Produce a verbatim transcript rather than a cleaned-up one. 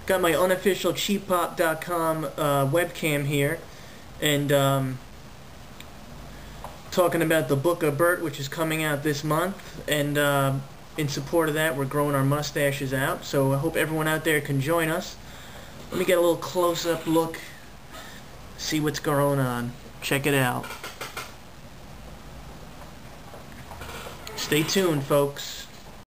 got my unofficial cheap pop dot com uh, webcam here, and um, talking about the book of Bert, which is coming out this month, and uh, in support of that, we're growing our mustaches out. So I hope everyone out there can join us. Let me get a little close-up look, see what's going on. Check it out. Stay tuned, folks.